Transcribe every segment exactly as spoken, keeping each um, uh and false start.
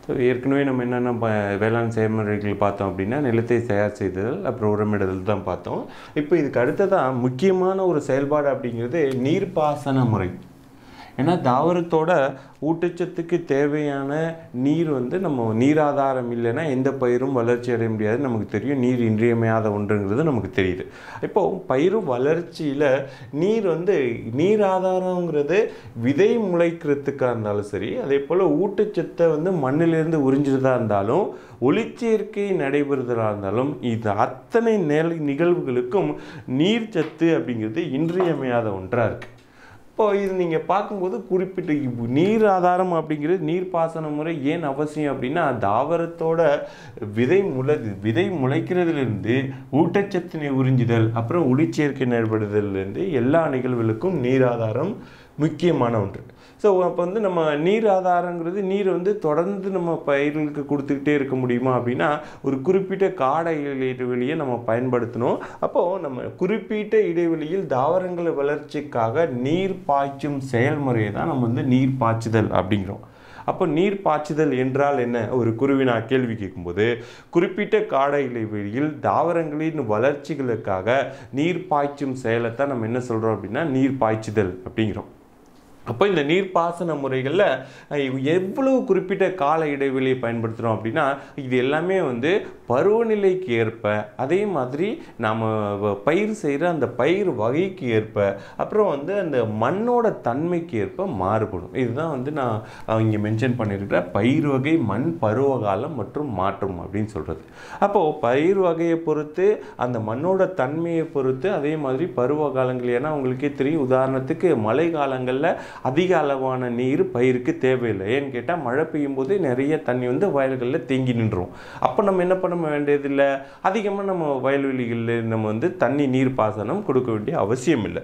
So ஏற்கனவே நம்ம என்னென்ன ப வேளாண் செயல்முறைகள் பார்த்தோம் அப்படின்னா நிலத்தை தயார் செய்தல் அப்புறம் உரமிடுதல் தான் பார்த்தோம். இப்போ இதுக்கு அடுத்ததாக முக்கியமான ஒரு செயல்பாடு அப்படிங்கிறது நீர்ப்பாசன முறை. ஏன்னா தாவரத்தோட ஊட்டச்சத்துக்கு தேவையான நீர் வந்து நம்ம நீராதாரம் இல்லைன்னா எந்த பயிரும் வளர்ச்சி அடைய முடியாது. நமக்கு தெரியும் நீர் இன்றியமையாத ஒன்றுங்கிறது நமக்கு தெரியுது. இப்போது பயிர் வளர்ச்சியில் நீர் வந்து நீர் ஆதாரங்கிறது விதை முளைக்கிறதுக்காக இருந்தாலும் சரி, அதே போல் ஊட்டச்சத்தை வந்து மண்ணிலிருந்து உறிஞ்சிறதா இருந்தாலும், ஒளிச்சேர்க்கை நடைபெறுதலாக இருந்தாலும், இது அத்தனை நில நிகழ்வுகளுக்கும் நீர்ச்சத்து அப்படிங்கிறது இன்றியமையாத ஒன்றாக இருக்குது. இப்போ இது நீங்கள் பார்க்கும்போது குறிப்பிட்ட நீர் ஆதாரம் அப்படிங்கிறது நீர்ப்பாசன முறை ஏன் அவசியம் அப்படின்னா, தாவரத்தோட விதை முளை விதை முளைக்கிறதுலேருந்து ஊட்டச்சத்தினை உறிஞ்சுதல் அப்புறம் ஒளிச்சேர்க்கை நடைபெறுதல்லேருந்து எல்லா நிகழ்வுகளுக்கும் நீர் ஆதாரம் முக்கியமான ஒன்று. ஸோ அப்போ வந்து நம்ம நீர் ஆதாரங்கிறது நீர் வந்து தொடர்ந்து நம்ம பயிர்களுக்கு கொடுத்துக்கிட்டே இருக்க முடியுமா அப்படின்னா, ஒரு குறிப்பிட்ட கால இடைவெளியை நம்ம பயன்படுத்தணும். அப்போது நம்ம குறிப்பிட்ட இடைவெளியில் தாவரங்கள் வளர்ச்சிக்காக நீர் பாய்ச்சும் செயல்முறையை தான் நம்ம வந்து நீர் பாய்ச்சுதல் அப்படிங்கிறோம். அப்போ நீர் பாய்ச்சுதல் என்றால் என்ன? ஒரு குருவினா கேள்வி கேட்கும்போது, குறிப்பிட்ட கால இடைவெளியில் தாவரங்களின் வளர்ச்சிகளுக்காக நீர் பாய்ச்சும் செயலை தான் நம்ம என்ன சொல்கிறோம் அப்படின்னா நீர் பாய்ச்சுதல் அப்படிங்கிறோம். அப்போ இந்த நீர்ப்பாசன முறைகளில் எவ்வளவு குறிப்பிட்ட கால இடைவெளியை பயன்படுத்துகிறோம் அப்படின்னா, இது எல்லாமே வந்து பருவநிலைக்கு ஏற்ப, அதே மாதிரி நாம் பயிர் செய்கிற அந்த பயிர் வகைக்கு ஏற்ப, அப்புறம் வந்து அந்த மண்ணோட தன்மைக்கு ஏற்ப மாறுபடும். இதுதான் வந்து நான் இங்கே மென்ஷன் பண்ணியிருக்கிற பயிர் வகை, மண், பருவகாலம் மற்றும் மாற்றம் அப்படின்னு சொல்கிறது. அப்போது பயிர் வகையை பொறுத்து, அந்த மண்ணோட தன்மையை பொறுத்து, அதே மாதிரி பருவ காலங்கள், ஏன்னா உங்களுக்கே தெரியும், உதாரணத்துக்கு மழை காலங்களில் அதிக அளவான நீர் பயிருக்கு தேவையில்லை. ஏன்னு கேட்டால் மழை பெய்யும் போது நிறைய தண்ணி வந்து வயல்களில் தேங்கி நின்றோம். அப்போ நம்ம என்ன பண்ண வேண்டியதில்லை, அதிகமாக நம்ம வயல்வெளிகளில் நம்ம வந்து தண்ணி நீர் பாசனம் கொடுக்க வேண்டிய அவசியம் இல்லை.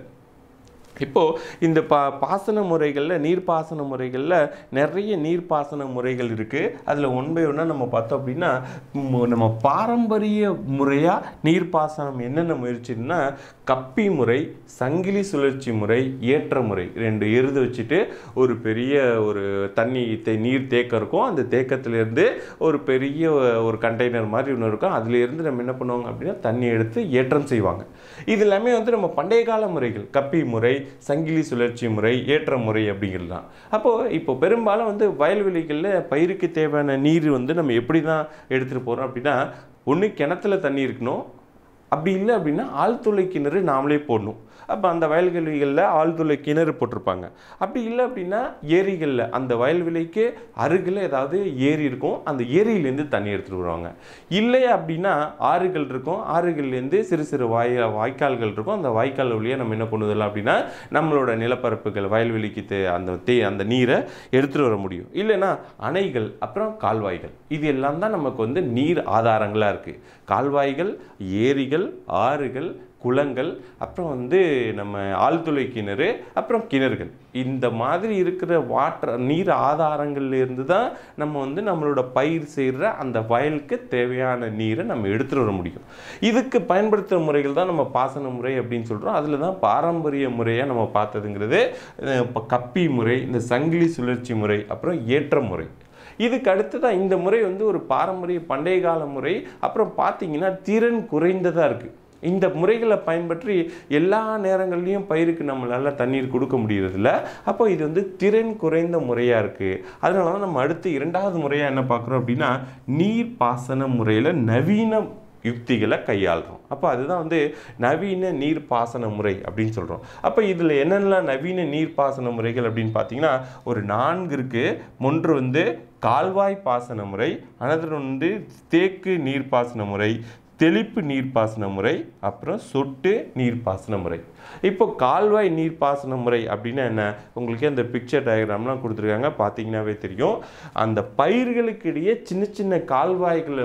இப்போது இந்த பா பாசன முறைகளில் நீர்ப்பாசன முறைகளில் நிறைய நீர்ப்பாசன முறைகள் இருக்குது. அதில் ஒன் பை ஒன்னாக நம்ம பார்த்தோம் அப்படின்னா, நம்ம பாரம்பரிய முறையாக நீர்ப்பாசனம் என்னென்ன முயற்சின்னா, கப்பி முறை, சங்கிலி சுழற்சி முறை, ஏற்ற முறை, ரெண்டு எருது வச்சுட்டு ஒரு பெரிய ஒரு தண்ணி தே நீர் தேக்கம் இருக்கும். அந்த தேக்கத்திலேருந்து ஒரு பெரிய ஒரு கண்டெய்னர் மாதிரி ஒன்று இருக்கும். அதிலேருந்து நம்ம என்ன பண்ணுவாங்க அப்படின்னா தண்ணி எடுத்து ஏற்றம் செய்வாங்க. இது எல்லாமே வந்து நம்ம பண்டைய கால முறைகள். கப்பி முறை, சங்கிலி சுழற்சி முறை, ஏற்ற முறை அப்படிங்கிறது தான். அப்போது இப்போ பெரும்பாலும் வந்து வயல்வெளிகளில் பயிருக்கு தேவையான நீர் வந்து நம்ம எப்படி தான் எடுத்துகிட்டு போகிறோம் அப்படின்னா, ஒன்று கிணத்துல தண்ணி இருக்கணும், அப்படி இல்லை அப்படின்னா ஆழ்துளை கிணறு நாமளே போடணும். அப்போ அந்த வயல்வெளிகளில் ஆழ்துளை கிணறு போட்டிருப்பாங்க. அப்படி இல்லை அப்படின்னா ஏரிகளில், அந்த வயல்வெளிக்கு அருகில் ஏதாவது ஏரி இருக்கும், அந்த ஏரியிலேருந்து தண்ணி எடுத்துகிட்டு வருவாங்க. இல்லை அப்படின்னா ஆறுகள் இருக்கும், ஆறுகள்லேருந்து சிறு சிறு வாய் வாய்க்கால்கள் இருக்கும். அந்த வாய்க்கால் வழியாக நம்ம என்ன பண்ணுவதில்லை அப்படின்னா நம்மளோட நிலப்பரப்புகள் வயல்வெளிக்கு தே அந்த தே அந்த நீரை எடுத்துகிட்டு வர முடியும். இல்லைன்னா அணைகள், அப்புறம் கால்வாய்கள், இது எல்லாம் தான் நமக்கு வந்து நீர் ஆதாரங்களாக இருக்குது. கால்வாய்கள், ஏரிகள், ஆறுகள், குளங்கள், அப்புறம் வந்து நம்ம ஆழ்துளை கிணறு, அப்புறம் கிணறுகள், இந்த மாதிரி இருக்கிற வாட்டர் நீர் ஆதாரங்கள்லேருந்து தான் நம்ம வந்து நம்மளோட பயிர் செய்கிற அந்த வயலுக்கு தேவையான நீரை நம்ம எடுத்துகிட்டு வர முடியும். இதுக்கு பயன்படுத்துகிற முறைகள் தான் நம்ம பாசன முறை அப்படின்னு சொல்கிறோம். அதில் தான் பாரம்பரிய முறையாக நம்ம பார்த்ததுங்கிறது இப்போ கப்பி முறை, இந்த சங்கிலி சுழற்சி முறை, அப்புறம் ஏற்ற முறை. இதுக்கு அடுத்து தான் இந்த முறை வந்து ஒரு பாரம்பரிய பண்டைய கால முறை. அப்புறம் பார்த்தீங்கன்னா திறன் குறைந்ததாக இருக்குது. இந்த முறைகளை பயன்பற்றி எல்லா நேரங்கள்லையும் பயிருக்கு நம்மளால் தண்ணீர் கொடுக்க முடியறதில்ல. அப்போ இது வந்து திறன் குறைந்த முறையாக இருக்குது. அதனால தான் நம்ம அடுத்து இரண்டாவது முறையாக என்ன பார்க்குறோம் அப்படின்னா, நீர் பாசன முறையில் நவீன யுக்திகளை கையாளுறோம். அப்போ அதுதான் வந்து நவீன நீர்ப்பாசன முறை அப்படின்னு சொல்கிறோம். அப்போ இதில் என்னென்னலாம் நவீன நீர்ப்பாசன முறைகள் அப்படின்னு பார்த்தீங்கன்னா ஒரு நான்கு இருக்குது. ஒன்று வந்து கால்வாய் பாசன முறை, அனதர் வந்து தேக்கு நீர்ப்பாசன முறை, தெளிப்பு நீர்ப்பாசன முறை, அப்புறம் சொட்டு நீர்ப்பாசன முறை. இப்போ கால்வாய் நீர்ப்பாசன முறை அப்படின்னா என்ன? உங்களுக்கு அந்த பிக்சர் டயக்ராம்லாம் கொடுத்துருக்காங்க, பார்த்தீங்கன்னாவே தெரியும். அந்த பயிர்களுக்கு இடையே சின்ன சின்ன கால்வாய்களை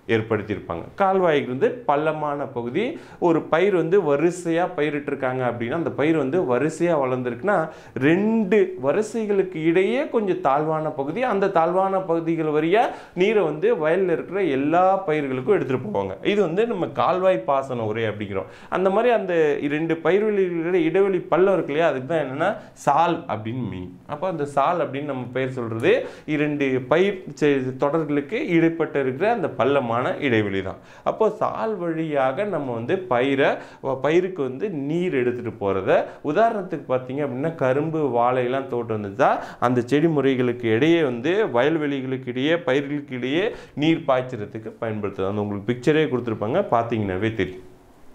ஏற்படுத்தியிருப்பாங்க. கால்வாய்க்கு வந்து பள்ளமான பகுதி, ஒரு பயிர் வந்து வரிசையாக பயிரிட்டிருக்காங்க அப்படின்னா அந்த பயிர் வந்து வரிசையாக வளர்ந்துருக்குன்னா ரெண்டு வரிசைகளுக்கு இடையே கொஞ்சம் தாழ்வான பகுதி, அந்த தாழ்வான பகுதிகள் வழியாக நீரை வந்து வயலில் இருக்கிற எல்லா பயிர்களுக்கும் எடுத்துகிட்டு போவாங்க. இது வந்து நம்ம கால்வாய் பாசன உரை அப்படிங்கிறோம். அந்த மாதிரி அந்த இரண்டு பயிர்வெளிகளோட இடைவெளி பள்ளம் இருக்கு இல்லையா, அதுக்கு தான் என்னென்னா சால் அப்படின்னு மீன். அப்போ அந்த சால் அப்படின்னு நம்ம பெயர் சொல்கிறது இரண்டு பயிர் தொடர்களுக்கு இடைப்பட்ட இருக்கிற அந்த பள்ளம் இடைவெளி தான். அப்போ சால் வழியாக நம்ம வந்து பயிரை பயிருக்கு வந்து நீர் எடுத்துட்டு போறத, உதாரணத்துக்கு பார்த்தீங்க அப்படின்னா கரும்பு வாழை எல்லாம் தோட்டம் வந்துச்சா அந்த செடி முறைகளுக்கு இடையே வந்து வயல்வெளிகளுக்கு இடையே பயிர்களுக்கு இடையே நீர் பாய்ச்சறதுக்கு பயன்படுத்துது. அந்த உங்களுக்கு பிக்சரே கொடுத்துருப்பாங்க, பார்த்தீங்கன்னாவே தெரியும்.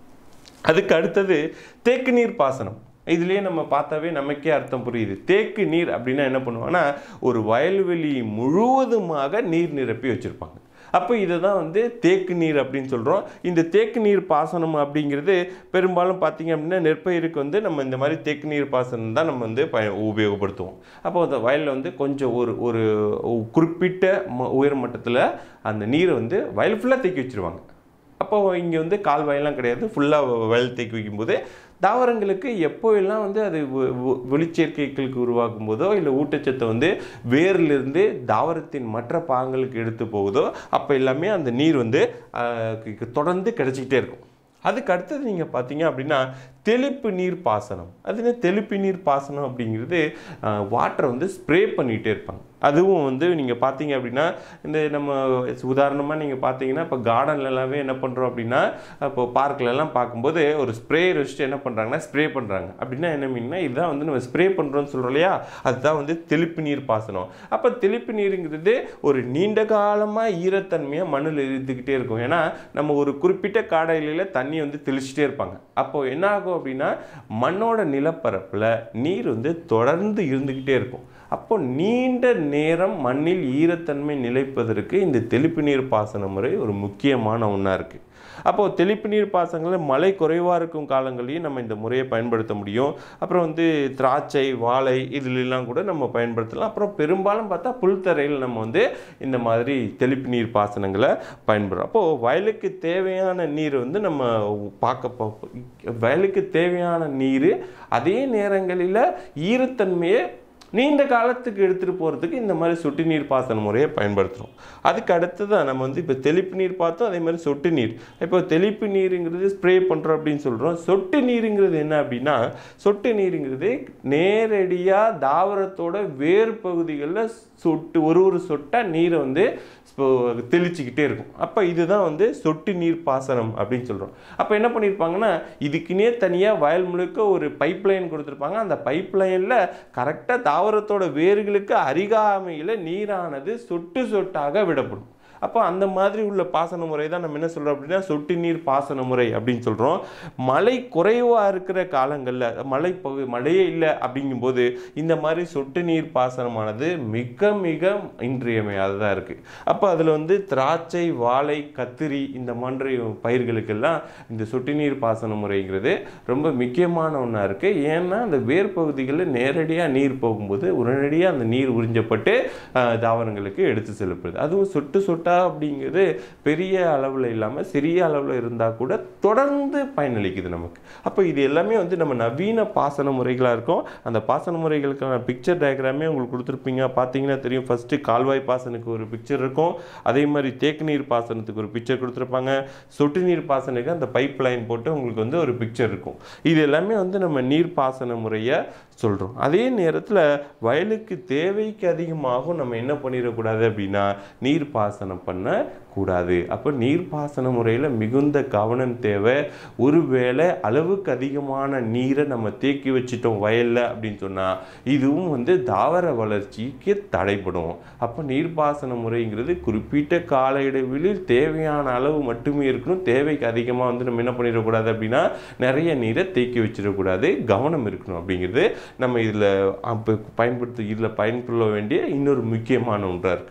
அதுக்கு அடுத்தது தேக்கு நீர் பாசனம். இதுலேயே நம்ம பார்த்தாவே நமக்கே அர்த்தம் புரியுது. தேக்கு நீர் அப்படின்னா என்ன பண்ணுவாங்கன்னா ஒரு வயல்வெளி முழுவதுமாக நீர் நிரப்பி வச்சிருப்பாங்க. அப்போ இதை தான் வந்து தேக்கு நீர் அப்படின்னு சொல்கிறோம். இந்த தேக்கு நீர் பாசனம் அப்படிங்கிறது பெரும்பாலும் பார்த்தீங்க அப்படின்னா நெற்பயிருக்கு வந்து நம்ம இந்த மாதிரி தேக்கு நீர் பாசனம் தான் நம்ம வந்து பய உபயோகப்படுத்துவோம். அப்போ அந்த வயலில் வந்து கொஞ்சம் ஒரு ஒரு குறிப்பிட்ட உயர் மட்டத்தில் அந்த நீரை வந்து வயல் ஃபுல்லாக தேக்கி வச்சுருவாங்க. அப்போ இங்கே வந்து கால்வாயெல்லாம் கிடையாது, ஃபுல்லாக வயல் தேக்கி வைக்கும்போது தாவரங்களுக்கு எப்போ எல்லாம் வந்து அது ஒளிச்சேர்க்கைகளுக்கு உருவாக்கும் போதோ இல்லை ஊட்டச்சத்தை வந்து வேரிலிருந்து தாவரத்தின் மற்ற பாகங்களுக்கு எடுத்து போகுதோ அப்போ எல்லாமே அந்த நீர் வந்து தொடர்ந்து கிடைச்சிக்கிட்டே இருக்கும். அதுக்கு அடுத்தது நீங்கள் பார்த்தீங்க அப்படின்னா தெளிப்பு நீர் பாசனம். அது தெளிப்பு நீர் பாசனம் அப்படிங்கிறது வாட்டரை வந்து ஸ்ப்ரே பண்ணிகிட்டே இருப்பாங்க. அதுவும் வந்து நீங்கள் பார்த்தீங்க அப்படின்னா இந்த நம்ம உதாரணமாக நீங்கள் பார்த்தீங்கன்னா இப்போ கார்டன்ல எல்லாமே என்ன பண்ணுறோம் அப்படின்னா இப்போ பார்க்கிலலாம் பார்க்கும்போது ஒரு ஸ்ப்ரேயர் வச்சுட்டு என்ன பண்ணுறாங்கன்னா ஸ்ப்ரே பண்ணுறாங்க. அப்படின்னா என்ன மீன்னா இதுதான் வந்து நம்ம ஸ்ப்ரே பண்ணுறோன்னு சொல்கிறோம் இல்லையா, அதுதான் வந்து தெளிப்பு நீர் பாசனம். அப்போ தெளிப்பு நீருங்கிறது ஒரு நீண்ட காலமாக ஈரத்தன்மையாக மண்ணில் இருந்துக்கிட்டே இருக்கும். ஏன்னா நம்ம ஒரு குறிப்பிட்ட காடையில தண்ணி வந்து தெளிச்சுட்டே இருப்பாங்க. அப்போ என்ன ஆகும் அப்படின்னா மண்ணோட நிலப்பரப்பில் நீர் வந்து தொடர்ந்து இருந்துக்கிட்டே இருக்கும். அப்போ நீண்ட நேரம் மண்ணில் ஈரத்தன்மை நிலைப்பதற்கு இந்த தெளிப்பு நீர் பாசன முறை ஒரு முக்கியமான ஒன்றா இருக்குது. அப்போது தெளிப்பு நீர் பாசனங்களில் மழை குறைவாக இருக்கும் காலங்களையும் நம்ம இந்த முறையை பயன்படுத்த முடியும். அப்புறம் வந்து திராட்சை வாழை இதிலெல்லாம் கூட நம்ம பயன்படுத்தலாம். அப்புறம் பெரும்பாலும் பார்த்தா புல்தரையில் நம்ம வந்து இந்த மாதிரி தெளிப்பு நீர் பாசனங்களை பயன்படுறோம். அப்போது வயலுக்கு தேவையான நீர் வந்து நம்ம பார்க்க வயலுக்கு தேவையான நீர் அதே நேரங்களில் ஈரத்தன்மையை நீண்ட காலத்துக்கு எடுத்துகிட்டு போகிறதுக்கு இந்த மாதிரி சொட்டு நீர் பாசன முறையை பயன்படுத்துகிறோம். அதுக்கு அடுத்து தான் நம்ம வந்து இப்போ தெளிப்பு நீர் பார்த்தோம், அதே மாதிரி சொட்டு நீர். இப்போ தெளிப்பு நீருங்கிறது ஸ்ப்ரே பண்ணுறோம் அப்படின்னு சொல்கிறோம். சொட்டு நீருங்கிறது என்ன அப்படின்னா சொட்டு நீருங்கிறது நேரடியாக தாவரத்தோட வேறு பகுதிகளில் சொட்டு ஒரு ஒரு சொட்டாக நீரை வந்து தெளிச்சுக்கிட்டே இருக்கும். அப்போ இதுதான் வந்து சொட்டு நீர் பாசனம் அப்படின்னு சொல்கிறோம். அப்போ என்ன பண்ணியிருப்பாங்கன்னா இதுக்குன்னே தனியாக வயல் முழுக்க ஒரு பைப் லைன் கொடுத்துருப்பாங்க. அந்த பைப் லைனில் கரெக்டாக தாவரத்தோட வேர்களுக்கு அருகாமையில் நீரானது சொட்டு சொட்டாக விடப்படும். அப்போ அந்த மாதிரி உள்ள பாசன முறை தான் நம்ம என்ன சொல்கிறோம் அப்படின்னா சொட்டு நீர் பாசன முறை அப்படின்னு சொல்கிறோம். மழை குறைவாக இருக்கிற காலங்களில் மழை பகு மழையே இல்லை அப்படிங்கும்போது இந்த மாதிரி சொட்டு நீர் பாசனமானது மிக மிக இன்றியமையாததாக இருக்குது. அப்போ அதில் வந்து திராட்சை வாழை கத்திரி இந்த மாதிரி பயிர்களுக்கெல்லாம் இந்த சொட்டு நீர் பாசன முறைங்கிறது ரொம்ப முக்கியமான ஒன்றா இருக்குது. ஏன்னா அந்த வேர் பகுதிகளில் நேரடியாக நீர் போகும்போது உடனடியாக அந்த நீர் உறிஞ்சப்பட்டு தாவரங்களுக்கு எடுத்து செல்லப்படுது. அதுவும் சொட்டு சொட்டு அப்படிங்கிறது பெரிய அளவில் இல்லாமல் சிறிய அளவில் இருந்தால் கூட தொடர்ந்து பயனளிக்குது நமக்கு. அப்போ இது எல்லாமே வந்து நம்ம நவீன பாசன முறைகளாக இருக்கும். அந்த பாசன முறைகளுக்கான பிக்சர் டயக்ராமே உங்களுக்கு கொடுத்துருப்பீங்க, பார்த்தீங்கன்னா தெரியும். ஃபஸ்ட்டு கால்வாய் பாசனுக்கு ஒரு பிக்சர் இருக்கும், அதே மாதிரி தேக்கு நீர் பாசனத்துக்கு ஒரு பிக்சர் கொடுத்துருப்பாங்க, சொட்டு நீர் பாசனுக்கு அந்த பைப் லைன் போட்டு உங்களுக்கு வந்து ஒரு பிக்சர் இருக்கும். இது எல்லாமே வந்து நம்ம நீர் பாசன முறையை சொல்கிறோம். அதே நேரத்தில் வயலுக்கு தேவைக்கு அதிகமாகவும் நம்ம என்ன பண்ணிடக்கூடாது அப்படின்னா நீர் பாசனம் பண்ண கூடாது. அப்போ நீர்ப்பாசன முறையில் மிகுந்த கவனம் தேவை. ஒருவேளை அளவுக்கு அதிகமான நீரை நம்ம தேக்கி வச்சிட்டோம் வயலில் அப்படின்னு சொன்னால் இதுவும் வந்து தாவர வளர்ச்சிக்கு தடைப்படும். அப்போ நீர்ப்பாசன முறைங்கிறது குறிப்பிட்ட கால இடைவெளியில் தேவையான அளவு மட்டுமே இருக்கணும். தேவைக்கு அதிகமாக வந்து நம்ம என்ன பண்ணிடக்கூடாது அப்படின்னா நிறைய நீரை தேக்கி வச்சிடக்கூடாது, கவனம் இருக்கணும் அப்படிங்கிறது நம்ம இதில் பயன்படுத்த இதில் பயன்படுத்த வேண்டிய இன்னொரு முக்கியமான ஒன்றாக இருக்குது.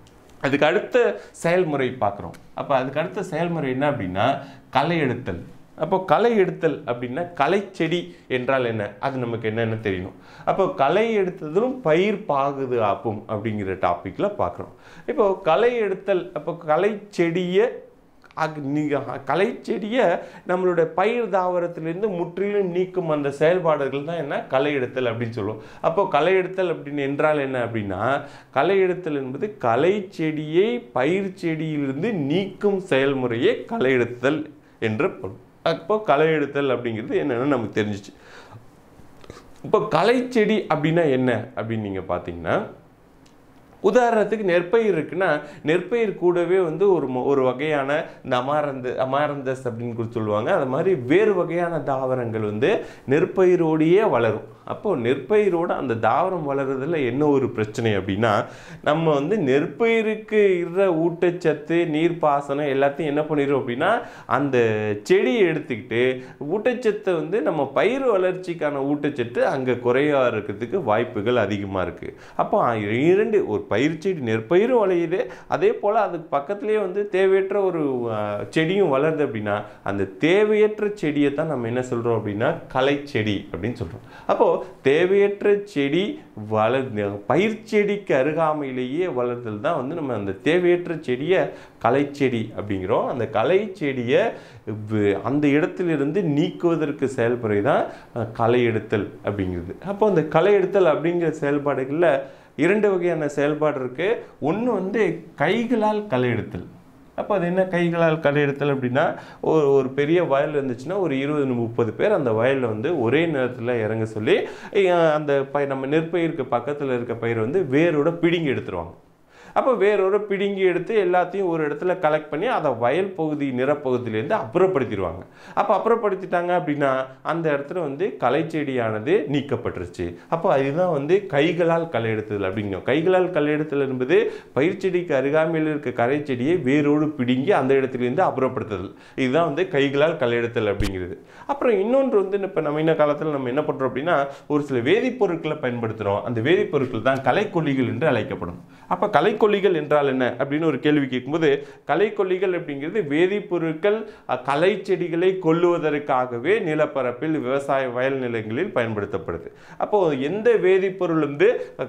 அதுக்கு அடுத்த செயல்முறை பார்க்குறோம். அப்போ அதுக்கு அடுத்த செயல்முறை என்ன அப்படின்னா களை எடுத்தல். அப்போ களை எடுத்தல் அப்படின்னா களை செடி என்றால் என்ன, அது நமக்கு என்னென்னு தெரியணும். அப்போ களை எடுத்ததும் பயிர் பாதுகாப்பும் அப்படிங்கிற டாப்பிக்கில் பார்க்குறோம். இப்போ களை எடுத்தல், அப்போ களை செடியை களை செடியை நம்மளுடைய பயிர் தாவரத்திலிருந்து முற்றிலும் நீக்கும் அந்த செயல்பாடுகள் தான் என்ன களை எடுத்தல் அப்படின்னு சொல்லுவோம். அப்போ களை எடுத்தல் அப்படின்னு என்றால் என்ன அப்படின்னா, களை எடுத்தல் என்பது களை செடியை பயிர் செடியிலிருந்து நீக்கும் செயல்முறையே களை எடுத்தல் என்று பொருள். அப்போ களை எடுத்தல் அப்படிங்கிறது என்னென்னு நமக்கு தெரிஞ்சிச்சு. இப்போ களை செடி அப்படின்னா என்ன அப்படின்னு நீங்கள் பார்த்தீங்கன்னா, உதாரணத்துக்கு நெற்பயிர் இருக்குன்னா நெற்பயிர் கூடவே வந்து ஒரு ஒரு வகையான இந்த அமாரந்த அமாரந்தஸ் அப்படின்னு சொல்லுவாங்க. அது மாதிரி வேறு வகையான தாவரங்கள் வந்து நெற்பயிரோடையே வளரும். அப்போது நெற்பயிரோட அந்த தாவரம் வளர்றதுல என்ன ஒரு பிரச்சனை அப்படின்னா, நம்ம வந்து நெற்பயிருக்கு இருக்கிற ஊட்டச்சத்து நீர்ப்பாசனம் எல்லாத்தையும் என்ன பண்ணிடுறோம் அப்படின்னா, அந்த செடியை எடுத்துக்கிட்டு ஊட்டச்சத்தை வந்து நம்ம பயிர் வளர்ச்சிக்கான ஊட்டச்சத்து அங்கே குறையா இருக்கிறதுக்கு வாய்ப்புகள் அதிகமாக இருக்குது. அப்போ இரண்டு ஒரு பயிர் செடி நெற்பயிரும் வளையுது, அதே போல் அதுக்கு பக்கத்துலேயே வந்து தேவையற்ற ஒரு செடியும் வளருது அப்படின்னா அந்த தேவையற்ற செடியை தான் நம்ம என்ன சொல்கிறோம் அப்படின்னா களை செடி அப்படின்னு சொல்கிறோம். அப்போது தேவையற்ற செடி வளர் பயிர் செடிக்கு அருகாமையிலேயே வளர்தல் தான் வந்து நம்ம அந்த தேவையற்ற செடியை களை செடி அப்படிங்கிறோம். அந்த களை செடியை அந்த இடத்திலிருந்து நீக்குவதற்கு செயல்முறை தான் களை எடுத்தல் அப்படிங்கிறது. அப்போ அந்த களை எடுத்தல் அப்படிங்கிற செயல்பாடுகளில் இரண்டு வகையான செயல்பாடு இருக்குது. ஒன்று வந்து கைகளால் களை எடுத்தல். அப்போ அது என்ன கைகளால் களை எடுத்தல் அப்படின்னா, ஒரு ஒரு பெரிய வயல் இருந்துச்சுன்னா ஒரு இருபது முப்பது பேர் அந்த வயலில் வந்து ஒரே நேரத்தில் இறங்க சொல்லி அந்த ப நம்ம நெற்பயிருக்கு பக்கத்தில் இருக்க பயிரை வந்து வேரோட பிடுங்கி எடுத்துருவாங்க. அப்போ வேறொரு பிடுங்கி எடுத்து எல்லாத்தையும் ஒரு இடத்துல கலெக்ட் பண்ணி அதை வயல் பகுதி நிறப்பகுதியிலேருந்து அப்புறப்படுத்திடுவாங்க. அப்போ அப்புறப்படுத்திட்டாங்க அப்படின்னா அந்த இடத்துல வந்து களை செடியானது நீக்கப்பட்டுருச்சு. அப்போ அதுதான் வந்து கைகளால் களை எடுத்தல் அப்படிங்கிறோம். கைகளால் களை எடுத்தல் என்பது பயிர் செடிக்கு அருகாமையில் இருக்க களை செடியை வேரோடு பிடுங்கி அந்த இடத்துலேருந்து அப்புறப்படுத்துதல். இதுதான் வந்து கைகளால் களை எடுத்தல் அப்படிங்கிறது. அப்புறம் இன்னொன்று வந்து இப்போ நம்ம இன்ன காலத்தில் நம்ம என்ன பண்ணுறோம் அப்படின்னா, ஒரு சில வேதிப்பொருட்களை பயன்படுத்துகிறோம். அந்த வேதிப்பொருட்கள் தான் களைக்கொல்லிகள் என்று அழைக்கப்படும். அப்போ கலை கொல்லிகள் என்றால் என்ன அப்படின்னு ஒரு கேள்வி கேட்கும்போது, களைக்கொல்லிகள் அப்படிங்கிறது வேதிப்பொருட்கள் களை செடிகளை கொல்லுவதற்காகவே நிலப்பரப்பில் விவசாய வயல் நிலங்களில் பயன்படுத்தப்படுது. அப்போ எந்த வேதிப்பொருள் வந்து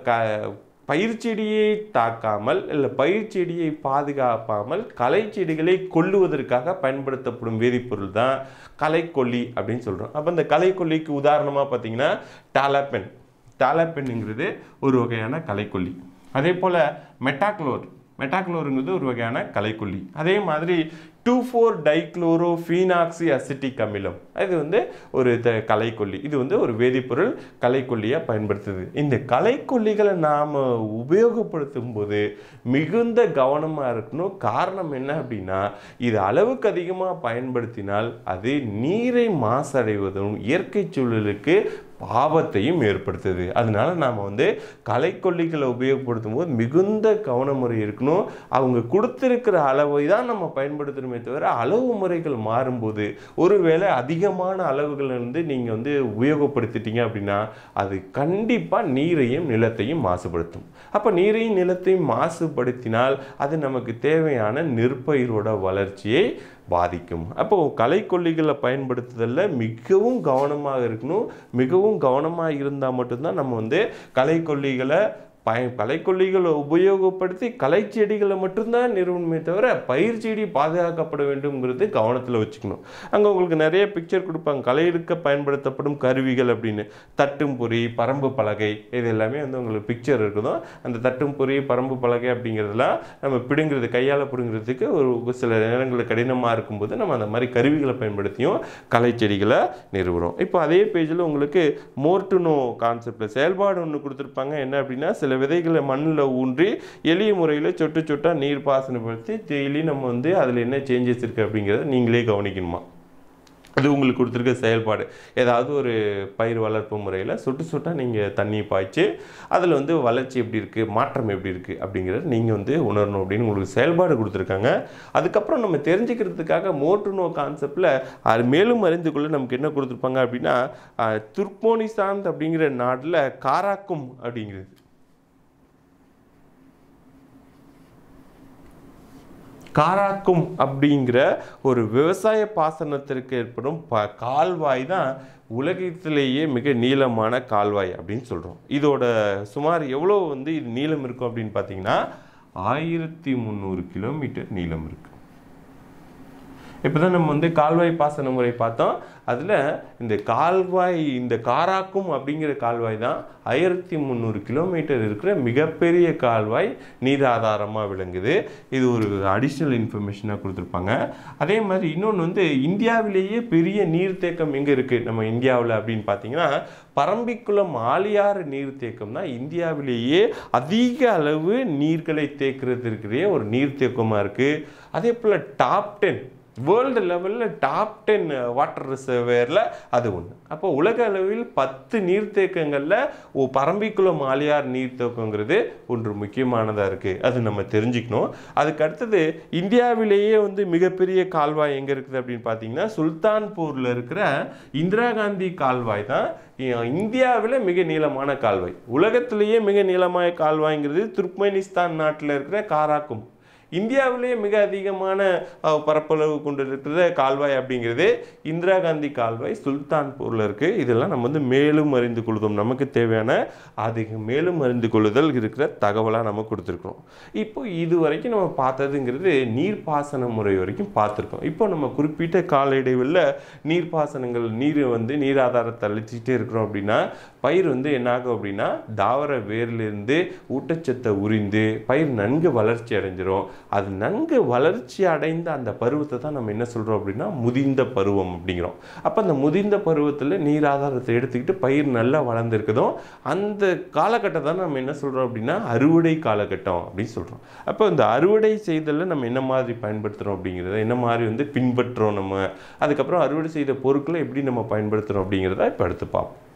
பயிர் செடியை தாக்காமல் இல்லை பயிர் செடியை பாதுகாப்பாமல் களை செடிகளை கொல்லுவதற்காக பயன்படுத்தப்படும் வேதிப்பொருள் தான் களைக்கொல்லி அப்படின்னு சொல்கிறோம். அப்போ இந்த களைக்கொல்லிக்கு உதாரணமாக பார்த்தீங்கன்னா டாலபென். டாலபென்ங்கிறது ஒரு வகையான களைக்கொல்லி. அதே போல் மெட்டாக்ளோர் மெட்டாக்ளோருங்கிறது ஒரு வகையான களைக்கொல்லி. அதே மாதிரி two four dichloro phenoxy acetic அமிலம், இது வந்து ஒரு களைக்கொல்லி. இது வந்து ஒரு வேதிப்பொருள் களைக்கொல்லியாக பயன்படுத்துது. இந்த களைக்கொல்லிகளை நாம் உபயோகப்படுத்தும் போது மிகுந்த கவனமாக இருக்கணும். காரணம் என்ன அப்படின்னா, இது அளவுக்கு அதிகமாக பயன்படுத்தினால் அது நீரை மாசடைவதும் இயற்கை சூழலுக்கு ஆபத்தையும் ஏற்படுத்துது. அதனால நாம் வந்து களைக்கொல்லிகளை உபயோகப்படுத்தும் போது மிகுந்த கவனமுறை இருக்கணும். அவங்க கொடுத்திருக்கிற அளவை தான் நம்ம பயன்படுத்தணுமே தவிர அளவு முறைகள் மாறும்போது ஒருவேளை அதிகமான அளவுகள் வந்து நீங்கள் வந்து உபயோகப்படுத்திட்டீங்க அப்படின்னா அது கண்டிப்பாக நீரையும் நிலத்தையும் மாசுபடுத்தும். அப்போ நீரையும் நிலத்தையும் மாசுபடுத்தினால் அது நமக்கு தேவையான நெற்பயிரோட வளர்ச்சியை பாதிக்கும். அப்போது களைக்கொல்லிகளை பயன்படுத்துதலில் மிகவும் கவனமாக இருக்கணும். மிகவும் கவனமாக இருந்தால் மட்டும்தான் நம்ம வந்து களைக்கொல்லிகளை பய களைக்கொல்லிகளை உபயோகப்படுத்தி களை செடிகளை மட்டும்தான் நிறுவனமே தவிர பயிர் செடி பாதுகாக்கப்பட வேண்டும்ங்கிறது கவனத்தில் வச்சுக்கணும். அங்கே உங்களுக்கு நிறைய பிக்சர் கொடுப்பாங்க களை எடுக்க பயன்படுத்தப்படும் கருவிகள் அப்படின்னு. தட்டும் பொறி, பரம்பு பலகை, இது எல்லாமே வந்து உங்களுக்கு பிக்சர் இருக்குதோ. அந்த தட்டும் பொறி, பரம்பு பலகை அப்படிங்கிறதுலாம் நம்ம பிடுங்கிறது கையால் பிடுங்கிறதுக்கு ஒரு சில நேரங்களில் கடினமாக இருக்கும்போது நம்ம அந்த மாதிரி கருவிகளை பயன்படுத்தியும் களை செடிகளை நிறுவுறோம். இப்போ அதே பேஜில் உங்களுக்கு மோர் டு நோ கான்செப்டில் செயல்பாடு ஒன்று கொடுத்துருப்பாங்க. என்ன அப்படின்னா, சில விதைகளை மண்ணில் ஊன்றி எளிய முறையில் சொட்டு சொட்டாக நீர் பாசனப்படுத்தி டெய்லி நம்ம வந்து அதில் என்ன சேஞ்சஸ் இருக்குது அப்படிங்கிறத நீங்களே கவனிக்கணுமா. அது உங்களுக்கு கொடுத்துருக்க செயல்பாடு. ஏதாவது ஒரு பயிர் வளர்ப்பு முறையில் சொட்டு சொட்டாக நீங்கள் தண்ணி பாய்ச்சி அதில் வந்து வளர்ச்சி எப்படி இருக்குது, மாற்றம் எப்படி இருக்குது அப்படிங்கிறத நீங்கள் வந்து உணரணும் அப்படின்னு உங்களுக்கு செயல்பாடு கொடுத்துருக்காங்க. அதுக்கப்புறம் நம்ம தெரிஞ்சுக்கிறதுக்காக மோர் டு நோ கான்செப்டில் அது மேலும் அறிந்து கொள்ள நமக்கு என்ன கொடுத்துருப்பாங்க அப்படின்னா, துர்க்மோனிஸ்தான் அப்படிங்கிற நாட்டில் காராக்கும் அப்படிங்கிறது காராக்கும் அப்படிங்கிற ஒரு விவசாய பாசனத்திற்கு ஏற்படும் ப கால்வாய் தான் உலகத்திலேயே மிக நீளமான கால்வாய் அப்படின்னு சொல்கிறோம். இதோட சுமார் எவ்வளோ வந்து இது நீளம் இருக்கும் அப்படின்னு பார்த்தீங்கன்னா ஆயிரத்தி முந்நூறு கிலோமீட்டர் நீளம் இருக்குது. இப்போ தான் நம்ம வந்து கால்வாய் பாசன முறை பார்த்தோம். அதில் இந்த கால்வாய் இந்த காராக்கும் அப்படிங்கிற கால்வாய் தான் ஆயிரத்தி முந்நூறு கிலோமீட்டர் இருக்கிற மிகப்பெரிய கால்வாய் நீர் ஆதாரமாக விளங்குது. இது ஒரு அடிஷ்னல் இன்ஃபர்மேஷனாக கொடுத்துருப்பாங்க. அதே மாதிரி இன்னொன்று வந்து இந்தியாவிலேயே பெரிய நீர்த்தேக்கம் எங்கே இருக்குது நம்ம இந்தியாவில் அப்படின்னு பார்த்தீங்கன்னா பரம்பிக்குளம் ஆழியாறு நீர்த்தேக்கம் தான் இந்தியாவிலேயே அதிக அளவு நீர்களை தேக்கிறதுக்குரிய ஒரு நீர்த்தேக்கமாக இருக்குது. அதே போல் டாப் டென் வேர்ல்டு லெவலில் டாப் டென் வாட்டர் ரிசர்வேரில் அது ஒன்று. அப்போ உலக அளவில் பத்து நீர்த்தேக்கங்களில் ஓ பரம்பிக்குளம் ஆழியார் நீர்த்தேக்கங்கிறது ஒன்று முக்கியமானதாக இருக்குது. அது நம்ம தெரிஞ்சுக்கணும். அதுக்கு அடுத்தது இந்தியாவிலேயே வந்து மிகப்பெரிய கால்வாய் எங்கே இருக்குது அப்படின்னு பார்த்தீங்கன்னா சுல்தான்பூரில் இருக்கிற இந்திரா காந்தி கால்வாய் தான் இந்தியாவில் மிக நீளமான கால்வாய். உலகத்திலேயே மிக நீளமான கால்வாய்ங்கிறது துர்க்மெனிஸ்தான் நாட்டில் இருக்கிற காராக்கும். இந்தியாவிலேயே மிக அதிகமான பரப்பளவு கொண்டு இருக்கிற கால்வாய் அப்படிங்கிறது இந்திரா காந்தி கால்வாய் சுல்தான்பூரில் இருக்குது. இதெல்லாம் நம்ம வந்து மேலும் அறிந்து கொள்ளுதோம். நமக்கு தேவையான அதிக மேலும் அறிந்து கொள்ளுதல் இருக்கிற தகவலாக நம்ம கொடுத்துருக்கோம். இப்போ இது வரைக்கும் நம்ம பார்த்ததுங்கிறது நீர்ப்பாசன முறை வரைக்கும் பார்த்துருக்கோம். இப்போ நம்ம குறிப்பிட்ட கால இடைவெளியில் நீர்ப்பாசனங்கள் நீர் வந்து நீர் ஆதாரத்தை அழிச்சிக்கிட்டே இருக்கிறோம் அப்படின்னா பயிர் வந்து என்னாகும் அப்படின்னா தாவர வேரிலிருந்து ஊட்டச்சத்தை உறிந்து பயிர் நன்கு வளர்ச்சி அடைஞ்சிரும். அது நன்கு வளர்ச்சி அடைந்த அந்த பருவத்தை தான் நம்ம என்ன சொல்கிறோம் அப்படின்னா முதிர்ந்த பருவம் அப்படிங்கிறோம். அப்போ அந்த முதிர்ந்த பருவத்தில் நீர் ஆதாரத்தை எடுத்துக்கிட்டு பயிர் நல்லா வளர்ந்துருக்குதும் அந்த காலகட்டத்தை நம்ம என்ன சொல்கிறோம் அப்படின்னா அறுவடை காலகட்டம் அப்படின்னு சொல்கிறோம். அப்போ இந்த அறுவடை செய்தலில் நம்ம என்ன மாதிரி பயன்படுத்துகிறோம் அப்படிங்கிறத என்ன மாதிரி வந்து பின்பற்றுறோம் நம்ம, அதுக்கப்புறம் அறுவடை செய்த பொருட்களை எப்படி நம்ம பயன்படுத்துகிறோம் அப்படிங்கிறத இப்போ அடுத்து பார்ப்போம்.